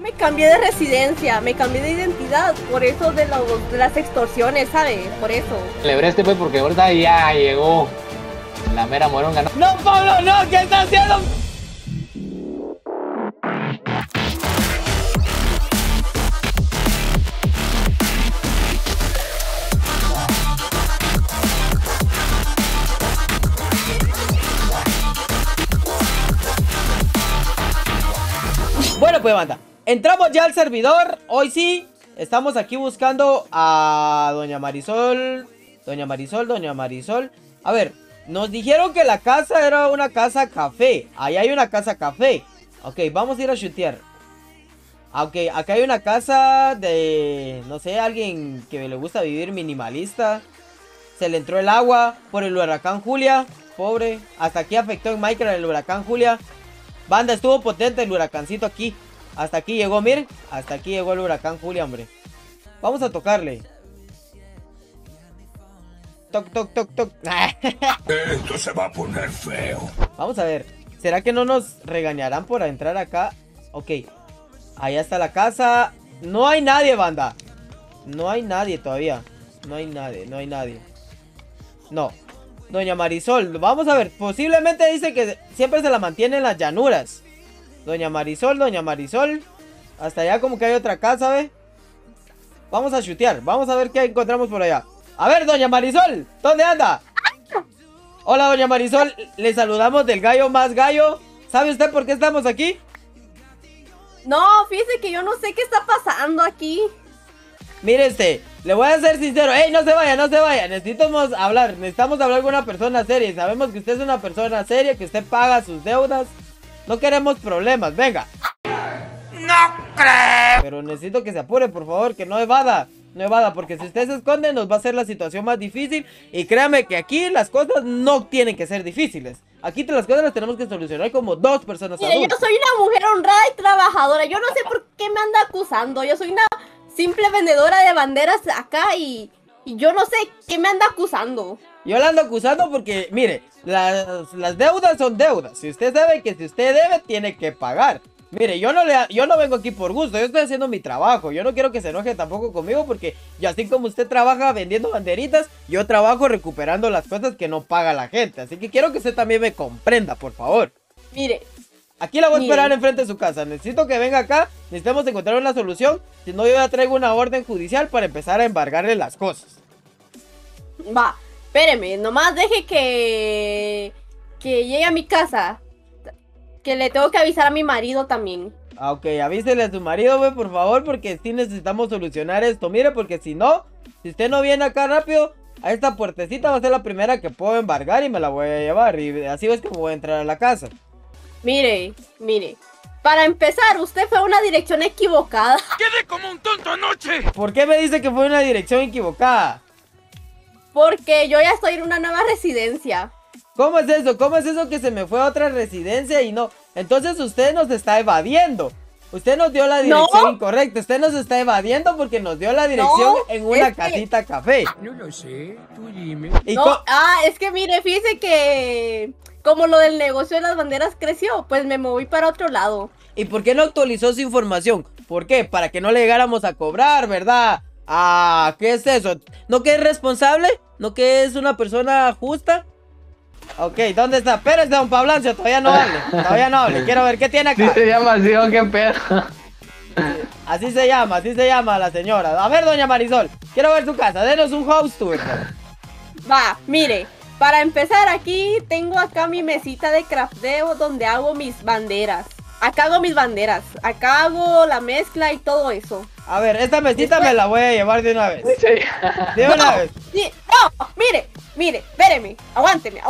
Me cambié de residencia, me cambié de identidad, por eso de las extorsiones, ¿sabe? Por eso. Celebré pues porque ahorita ya llegó la mera moronga. No, Pablo, no, ¿qué está haciendo? Bueno, pues banda, entramos ya al servidor. Hoy sí, estamos aquí buscando a Doña Marisol. Doña Marisol. A ver, nos dijeron que la casa era una casa café. Ahí hay una casa café. Ok, vamos a ir a shootear. Ok, acá hay una casa de, no sé, alguien que le gusta vivir minimalista. Se le entró el agua por el huracán Julia. Pobre, hasta aquí afectó en Minecraft el huracán Julia. Banda, estuvo potente el huracancito aquí. Hasta aquí llegó, miren. Hasta aquí llegó el huracán Julia, hombre. Vamos a tocarle. Toc, toc, toc, toc. Esto se va a poner feo. Vamos a ver. ¿Será que no nos regañarán por entrar acá? Ok. Allá está la casa. No hay nadie, banda. No hay nadie todavía. No hay nadie. No. Doña Marisol, vamos a ver. Posiblemente dice que siempre se la mantiene en las llanuras. Doña Marisol. Hasta allá como que hay otra casa, ¿ve? Vamos a shootear. Vamos a ver qué encontramos por allá. A ver, Doña Marisol, ¿dónde anda? Hola, Doña Marisol. Le saludamos del gallo más gallo. ¿Sabe usted por qué estamos aquí? No, fíjese que yo no sé qué está pasando aquí. Mire le voy a ser sincero. ¡Ey, no se vaya! Necesitamos hablar con una persona seria. Sabemos que usted es una persona seria, que usted paga sus deudas. No queremos problemas, venga. ¡No creo! Pero necesito que se apure, por favor, que no evada. No evada, porque si usted se esconde nos va a hacer la situación más difícil. Y créame que aquí las cosas no tienen que ser difíciles. Aquí las cosas las tenemos que solucionar como dos personas Mire, adultas. yo soy una mujer honrada y trabajadora. Yo no sé por qué me anda acusando. Yo soy una simple vendedora de banderas acá y yo no sé qué me anda acusando. Yo la ando acusando porque, mire, las deudas son deudas. Si usted sabe que si usted debe, tiene que pagar. Mire, yo no vengo aquí por gusto, yo estoy haciendo mi trabajo. Yo no quiero que se enoje tampoco conmigo porque yo, así como usted trabaja vendiendo banderitas, yo trabajo recuperando las cosas que no paga la gente. Así que quiero que usted también me comprenda, por favor. Mire. Aquí la voy a esperar enfrente de su casa. Necesito que venga acá. Necesitamos encontrar una solución. Si no, yo ya traigo una orden judicial para empezar a embargarle las cosas. Va, espéreme, nomás deje que llegue a mi casa. Que le tengo que avisar a mi marido también. Ah, ok, avísele a su marido, güey, por favor, porque sí necesitamos solucionar esto. Mire, porque si no, si usted no viene acá rápido, a esta puertecita va a ser la primera que puedo embargar y me la voy a llevar. Y así es como voy a entrar a la casa. Mire. Para empezar, usted fue a una dirección equivocada. ¡Quedé como un tonto anoche! ¿Por qué me dice que fue una dirección equivocada? Porque yo ya estoy en una nueva residencia. ¿Cómo es eso? ¿Cómo es eso que se me fue a otra residencia y no? Entonces usted nos está evadiendo. Usted nos dio la dirección incorrecta. Usted nos está evadiendo porque nos dio la dirección en una casita café. No lo sé, tú dime. Es que mire, fíjese que como lo del negocio de las banderas creció, pues me moví para otro lado. ¿Y por qué no actualizó su información? ¿Por qué? Para que no le llegáramos a cobrar, ¿verdad? Ah, ¿qué es eso? ¿No que es responsable? ¿No que es una persona justa? Ok, ¿dónde está? Espérese, don Pablancio, todavía no hable, quiero ver qué tiene acá. Sí se llama así, ¿o qué pedo? Así se llama la señora. A ver, doña Marisol, quiero ver su casa, denos un house tour. Va, mire, para empezar aquí, tengo acá mi mesita de crafteo donde hago mis banderas. Acá hago mis banderas, acá hago la mezcla y todo eso. A ver, esta mesita me la voy a llevar de una vez. Sí. De una vez. No, mire, espéreme, aguánteme.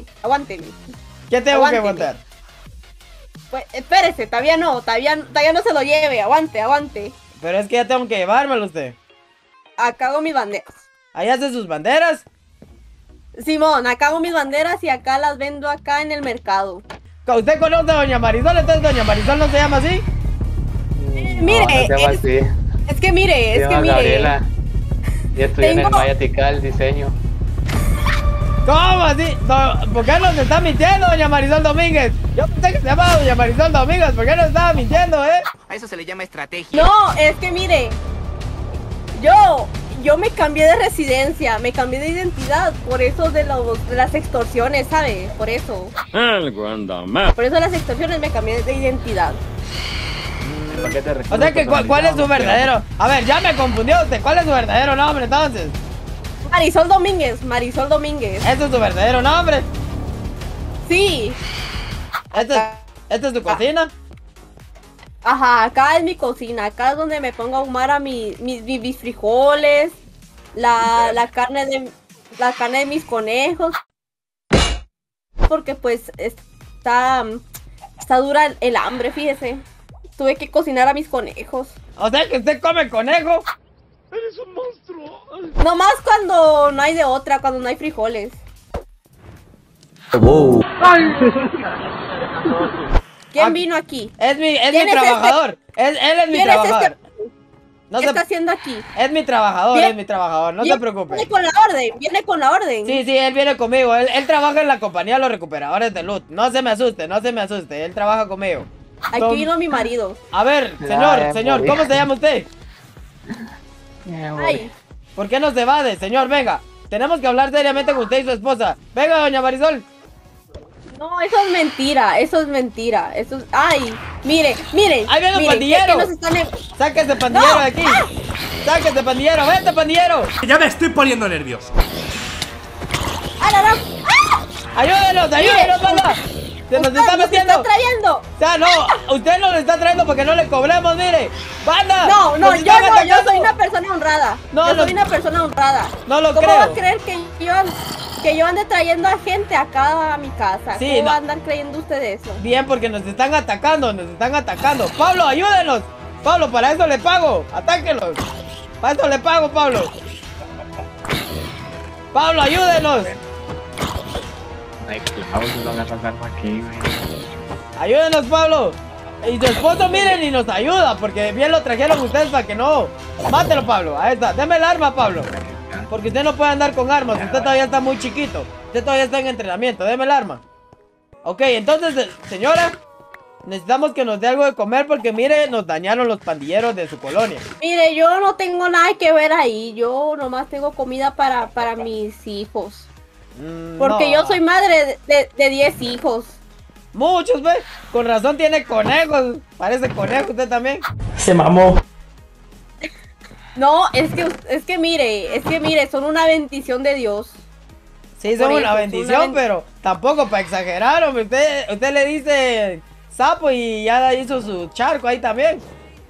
¿Qué tengo que aguantar? Pues espérese, todavía no se lo lleve, aguante. Pero es que ya tengo que llevármelo usted. Acá hago mis banderas. ¿Ahí hace sus banderas? Simón, acá hago mis banderas y acá las vendo acá en el mercado. ¿Usted conoce a doña Marisol? Entonces doña Marisol no se llama así. Mire, no se llama así. Es que mire. Gabriela. Y estudié en el Mayatical diseño. ¿Cómo así? No, ¿por qué nos está mintiendo, doña Marisol Domínguez? Yo pensé que se llamaba doña Marisol Domínguez. ¿Por qué nos estaba mintiendo, A eso se le llama estrategia. No, es que mire, yo me cambié de residencia, me cambié de identidad, por eso de las extorsiones, ¿sabe? Por eso. Por eso de las extorsiones me cambié de identidad. O sea que, ¿cuál es su verdadero? A ver, ya me confundió usted. ¿Cuál es su verdadero nombre, entonces? Marisol Domínguez, Marisol Domínguez. ¿Ese es su verdadero nombre? Sí. ¿Esta es tu cocina? Ajá, acá es mi cocina, acá es donde me pongo a ahumar a mis frijoles, la carne de mis conejos. Porque pues está dura el hambre, fíjese. Tuve que cocinar a mis conejos. O sea que usted come conejo. ¡Eres un monstruo! Nomás cuando no hay de otra, cuando no hay frijoles. ¿Quién vino aquí? Es mi ¿Quién es trabajador. Él es mi ¿Quién es trabajador. este? No ¿Qué está haciendo aquí? Es mi trabajador, es mi trabajador. No se preocupe. Viene con la orden, viene con la orden. Sí, él viene conmigo. Él trabaja en la compañía de los recuperadores de loot. No se me asuste, no se me asuste. Él trabaja conmigo. Aquí vino mi marido. A ver, señor, ¿cómo se llama usted? Ay, ¿Por qué no se evade, señor? Venga, tenemos que hablar seriamente con usted y su esposa. Venga, doña Marisol. no, eso es mentira, eso es mentira. Eso es... Ay, mire. Ahí viene un mire, pandillero. que nos están Sáquese pandillero No. de aquí. Sáquese pandillero, vente pandillero. Ya me estoy poniendo nervioso. ¡Ah, la, la! Ayúdenos, banda. Se nos está ¡Nos metiendo. está trayendo! O sea, no, usted nos está trayendo porque no le cobremos, mire. ¡Banda! No, nos yo están no, yo atacando. soy una persona honrada. No, yo no. soy una persona honrada. No lo ¿Cómo creo. va a creer que yo ande trayendo a gente acá a mi casa? Sí, ¿Cómo no. va a andar creyendo usted eso? Bien, porque nos están atacando, Pablo, ayúdenos. Pablo, para eso le pago. Atáquelos. Para eso le pago, Pablo. Pablo, ayúdenos. Ay, claro, se lo van a sacar aquí, güey. Ayúdenos, Pablo. Y su esposo, miren, y nos ayuda. Porque bien lo trajeron ustedes para que no. Mátelo, Pablo. Ahí está. Deme el arma, Pablo. Porque usted no puede andar con armas. Usted todavía está muy chiquito. Usted todavía está en entrenamiento. Deme el arma. Ok, entonces, señora, necesitamos que nos dé algo de comer porque, mire, nos dañaron los pandilleros de su colonia. Mire, yo no tengo nada que ver ahí. Yo nomás tengo comida para mis hijos. Porque No. yo soy madre de 10 hijos. Muchos, ¿ves? Con razón tiene conejos. Parece conejo usted también. Se mamó. No, es que mire, son una bendición de Dios. Sí, son Por una eso, bendición, pero tampoco para exagerar, hombre. Usted le dice sapo y ya hizo su charco ahí también.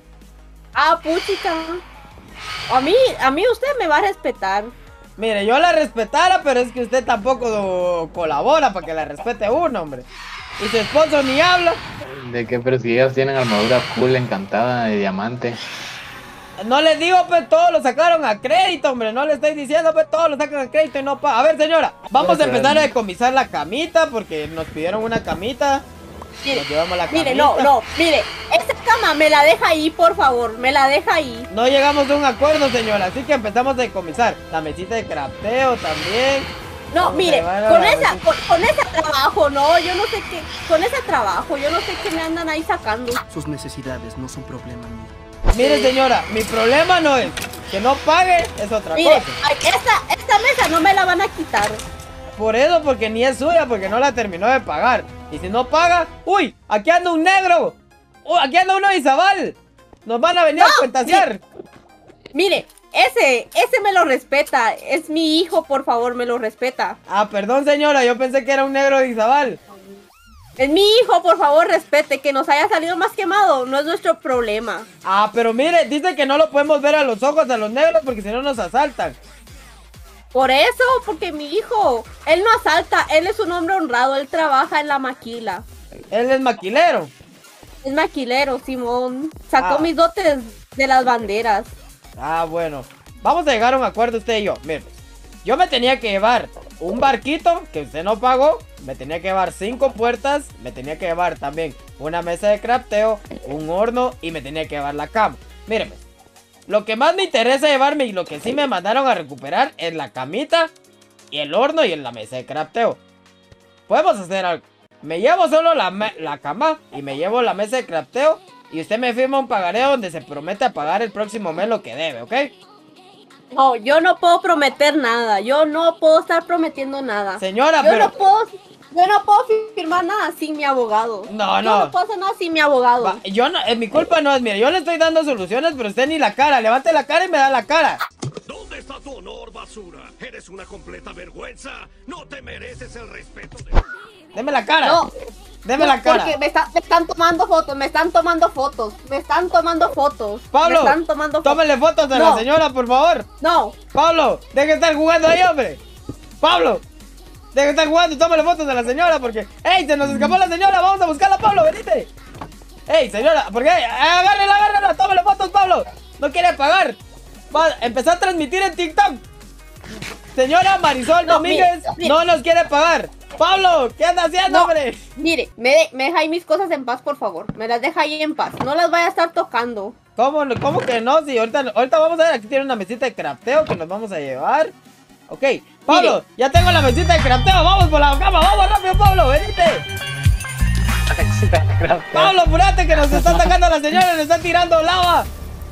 Ah, puchica. A mí usted me va a respetar. Mire, yo la respetara, pero es que usted tampoco colabora para que la respete uno, hombre. Y su esposo ni habla. ¿De qué? Pero si ellas tienen armadura full encantada de diamante. No les digo, pues todos lo sacaron a crédito, hombre. No le estoy diciendo, pues todos lo sacan a crédito y no pagan. A ver, señora, vamos a empezar a decomisar la camita porque nos pidieron una camita. Mire, Nos llevamos la mire, camita. no, mire, esta cama me la deja ahí, por favor, me la deja ahí. No llegamos a un acuerdo, señora, así que empezamos a decomisar. La mesita de crafteo también. No, Vamos a mire, llevar a con la esa, mesita. con ese trabajo, no, yo no sé qué, con ese trabajo, yo no sé qué me andan ahí sacando. Sus necesidades no son problema mío. Mire, señora, mi problema no es que no pague, es otra Mire, cosa. ay, esta mesa no me la van a quitar. Por eso, porque ni es suya, porque no la terminó de pagar. Y si no paga, ¡uy! Aquí anda un negro. Aquí anda uno de Izabal. Nos van a venir a cuentasear. Mire, ese me lo respeta, es mi hijo, por favor, me lo respeta. Ah, perdón, señora, yo pensé que era un negro de Izabal. Es mi hijo, por favor, respete, que nos haya salido más quemado, no es nuestro problema. Ah, pero mire, dice que no lo podemos ver a los ojos a los negros porque si no nos asaltan. Por eso, porque mi hijo, él no asalta, él es un hombre honrado, él trabaja en la maquila. Él es maquilero. Es maquilero, Simón. Sacó Ah. mis dotes de las banderas. Ah, bueno. Vamos a llegar a un acuerdo usted y yo. Mire, yo me tenía que llevar un barquito que usted no pagó. Me tenía que llevar 5 puertas. Me tenía que llevar también una mesa de crafteo, un horno y me tenía que llevar la cama. Míreme, lo que más me interesa llevarme y lo que sí me mandaron a recuperar es la camita y el horno y en la mesa de crafteo. Podemos hacer algo. Me llevo solo la cama y me llevo la mesa de crafteo y usted me firma un pagaré donde se promete a pagar el próximo mes lo que debe, ¿ok? No, yo no puedo prometer nada. Yo no puedo estar prometiendo nada. Señora, yo pero... yo no puedo firmar nada sin mi abogado. No. Yo no puedo hacer nada sin mi abogado. Va, yo no, mi culpa no es, mire, yo le estoy dando soluciones, pero usted ni la cara. Levante la cara y me da la cara. ¿Dónde está tu honor, basura? Eres una completa vergüenza. No te mereces el respeto de... Deme la cara. No. Deme la cara. Porque me están tomando fotos, me están tomando fotos. Pablo, me están tomando fotos. tómele fotos de la señora, por favor. No. Pablo, deje de estar jugando ahí, hombre. Pablo, deje de estar jugando y tómale fotos de la señora porque... ¡Ey, se nos escapó la señora! ¡Vamos a buscarla, Pablo! ¡Venite! ¡Ey, señora! ¿Por qué? ¡Agárrela! ¡Tómale fotos, Pablo! ¡No quiere pagar! Va a empezar a transmitir en TikTok. Señora Marisol Domínguez no nos quiere pagar. Pablo, ¿qué anda haciendo, hombre? Mire, me deja ahí mis cosas en paz, por favor. Me las deja ahí en paz. No las vaya a estar tocando. ¿Cómo que no? Sí, ahorita vamos a ver. Aquí tiene una mesita de crafteo que nos vamos a llevar. Ok, Pablo, mire, ya tengo la mesita de crafteo. Vamos por la cama, vamos rápido, Pablo, venite. Pablo, apúrate que nos está atacando la señora, nos está tirando lava.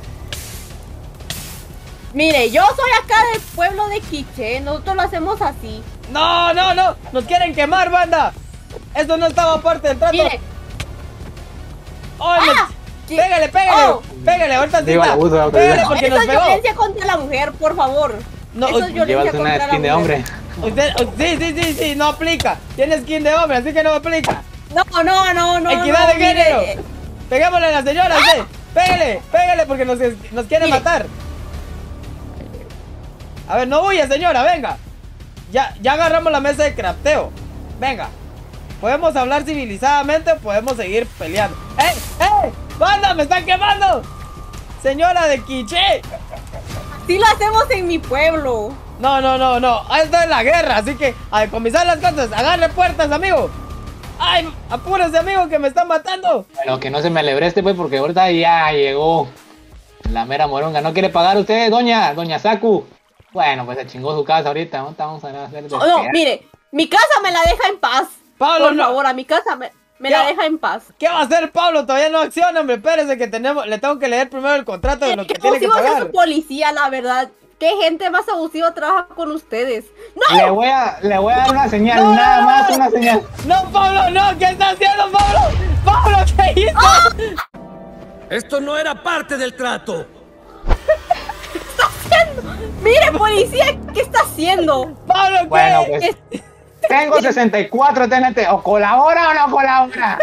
Mire, yo soy acá del pueblo de Quiché. Nosotros lo hacemos así. No, nos quieren quemar, banda. Esto no estaba parte del trato. Mire. Pégale, pégale, ahorita sí está. Pégale porque nos pegó. Es violencia contra la mujer, por favor. No, eso es violencia contra la mujer. hombre. Sí, no aplica. Tiene skin de hombre, así que no aplica. No. Equidad de género. Pegámosle a la señora, ¿sí? Pégale porque nos quiere matar. A ver, no huya, señora, venga. Ya agarramos la mesa de crafteo. Venga. Podemos hablar civilizadamente o podemos seguir peleando. ¡Eh! ¡Banda, me están quemando! Señora de Quiché. Sí lo hacemos en mi pueblo. No. Esto es la guerra, así que a decomisar las cosas. Agarre puertas, amigo. ¡Ay! Apúrese, amigo, que me están matando. Bueno, que no se me alebreste, pues, porque ahorita ya llegó la mera moronga. ¿No quiere pagar usted, doña Saku? Bueno, pues se chingó su casa ahorita. ¿No? Vamos a hacer no, mire, mi casa me la deja en paz. Pablo, por favor, a mi casa me la deja en paz. ¿Qué va a hacer Pablo? Todavía no acciona, hombre. Espérese que le tengo que leer primero el contrato de lo que tiene que pagar. Es su policía, la verdad. ¿Qué gente más abusiva trabaja con ustedes? ¡No! Le voy a dar una señal, nada más una señal. No, Pablo, no. ¿Qué está haciendo, Pablo? Pablo, ¿qué hizo? ¡Ah! Esto no era parte del trato. ¿Qué está haciendo? Mire, policía, ¿qué está haciendo? Pablo, ¿qué? Bueno, pues, tengo 64 TNT. ¿O colabora o no colabora?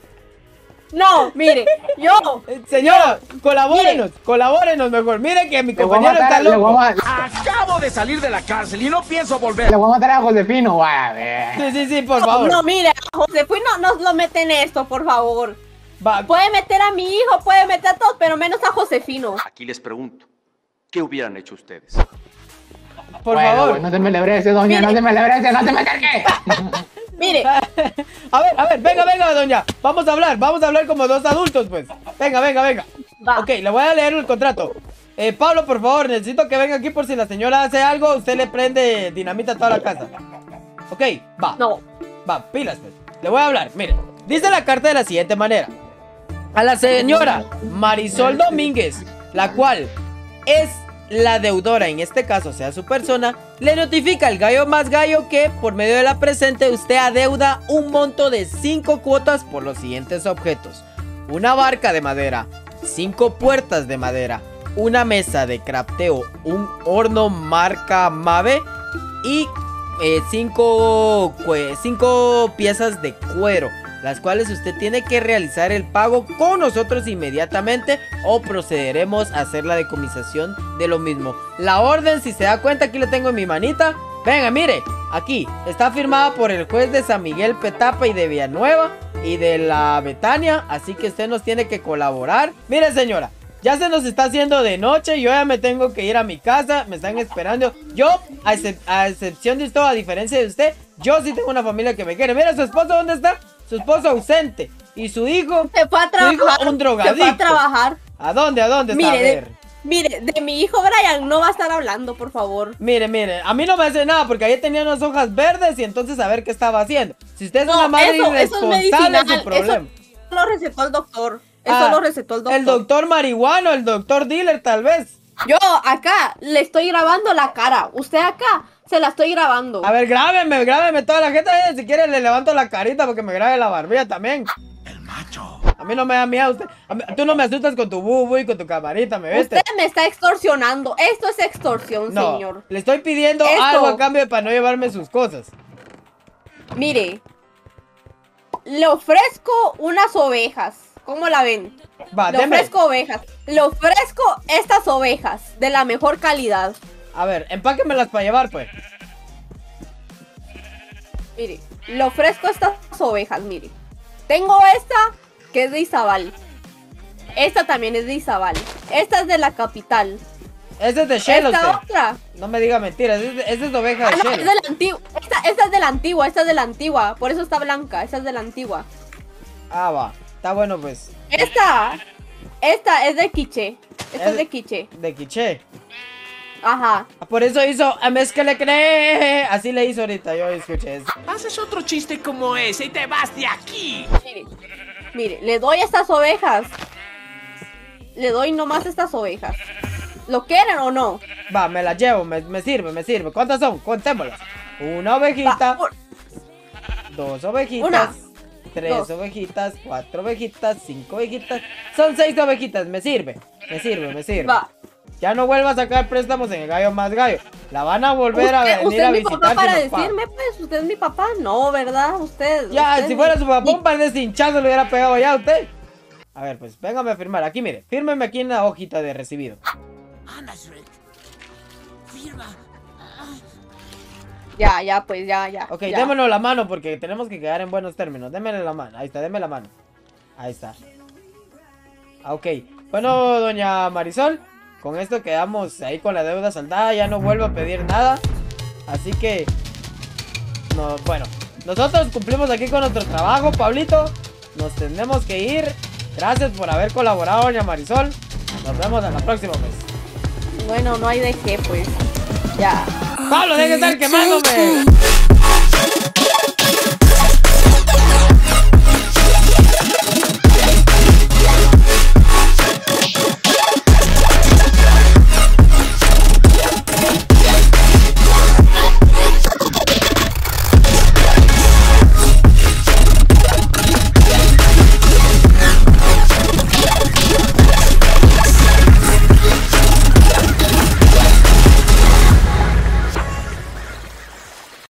No, mire, yo. Señora, colabórenos mejor. Mire que mi compañero está loco. Acabo de salir de la cárcel y no pienso volver. Le voy a matar a Josefino, a ver. Sí, por favor. No, mire, a Josefino no nos lo meten esto, por favor. Va. Puede meter a mi hijo, puede meter a todos, pero menos a Josefino. Aquí les pregunto, ¿qué hubieran hecho ustedes? Por favor. Pues, no se me lebrece, doña, no se me acerque. Mire. A ver, venga, doña. Vamos a hablar como dos adultos, pues. Venga. Va. Ok, le voy a leer el contrato. Pablo, por favor, necesito que venga aquí por si la señora hace algo, usted le prende dinamita a toda la casa. Ok, va. No. Va, pilas, pues. Le voy a hablar, mire. Dice la carta de la siguiente manera. A la señora Marisol Domínguez, la cual es la deudora, en este caso sea su persona, le notifica el gallo más gallo que por medio de la presente usted adeuda un monto de 5 cuotas por los siguientes objetos: una barca de madera, 5 puertas de madera, una mesa de crafteo, un horno marca Mave y 5 piezas de cuero, las cuales usted tiene que realizar el pago con nosotros inmediatamente o procederemos a hacer la decomisación de lo mismo. La orden, si se da cuenta, aquí lo tengo en mi manita. Venga, mire, aquí está firmada por el juez de San Miguel Petapa y de Villanueva y de la Betania, así que usted nos tiene que colaborar. Mire, señora, ya se nos está haciendo de noche, yo ya me tengo que ir a mi casa, me están esperando. Yo, a excepción de usted, a diferencia de usted, yo sí tengo una familia que me quiere. Mira, su esposo, ¿dónde está? Su esposo ausente. Y su hijo se fue a trabajar. Un drogadicto. Se fue a trabajar. ¿A dónde? Mire, Mire, de mi hijo Brian no va a estar hablando, por favor. Mire, a mí no me hace nada porque ahí tenía unas hojas verdes y entonces a ver qué estaba haciendo. Si usted es una madre eso es irresponsable, es su problema. Eso lo recetó el doctor. Eso lo recetó el doctor. El doctor marihuano, el doctor dealer, tal vez. Yo acá le estoy grabando la cara. Usted acá se la estoy grabando. A ver, grábeme toda la gente. Si quiere le levanto la carita porque me grabe la barbilla también. El macho. A mí no me da miedo usted. Tú no me asustas con tu bubu y con tu camarita, ¿me ves? Usted me está extorsionando. Esto es extorsión, No, señor. le estoy pidiendo algo a cambio para no llevarme sus cosas. Mire, le ofrezco unas ovejas. ¿Cómo la ven? Va, Le ofrezco ovejas. Le ofrezco estas ovejas de la mejor calidad. A ver, empáquemelas para llevar, pues. Mire, le ofrezco estas ovejas, mire. Tengo esta que es de Izabal. Esta también es de Izabal. Esta es de la capital. Esta es de Shell, Esta usted. otra. No me diga mentiras, esta es oveja de No, Shell. es de la antigua. Esta es de la antigua, esta es de la antigua. Por eso está blanca, esta es de la antigua. Ah, va. Está bueno, pues. Esta es de Quiche. Esta es de Quiche. De Quiche. Ajá. Por eso hizo, a mes que le cree. Así le hizo ahorita, yo escuché eso. Haces otro chiste como ese y te vas de aquí. Mire, le doy estas ovejas. Le doy nomás estas ovejas. ¿Lo quieren o no? Va, me las llevo, me sirve. ¿Cuántas son? Contémoslas. Una ovejita. Va, Dos ovejitas. Una. Tres Dos. ovejitas. Cuatro ovejitas. Cinco ovejitas. Son 6 ovejitas, me sirve. Va. Ya no vuelva a sacar préstamos en el Gallo Más Gallo. La van a volver a venir ¿Usted a es mi visitar. papá para si nos paga. decirme, pues? ¿Usted es mi papá? No, ¿verdad? Usted. Ya, usted si es fuera mi- su papá, un par de cinchazos le hubiera pegado ya a usted. A ver, pues, véngame a firmar. Aquí, mire. Fírmeme aquí en la hojita de recibido. Anda, Shrek. Firma. Ya, pues, ya. Ok, ya. démonos la mano porque tenemos que quedar en buenos términos. Démele la mano. Ahí está, déme la mano. Ahí está. Ok. Bueno, doña Marisol, con esto quedamos ahí con la deuda saldada. Ya no vuelvo a pedir nada. Así que... No, bueno. Nosotros cumplimos aquí con nuestro trabajo, Pablito. Nos tenemos que ir. Gracias por haber colaborado, doña Marisol. Nos vemos en la próxima, pues. Bueno, no hay de qué, pues. Ya. ¡Pablo, deje de estar quemándome!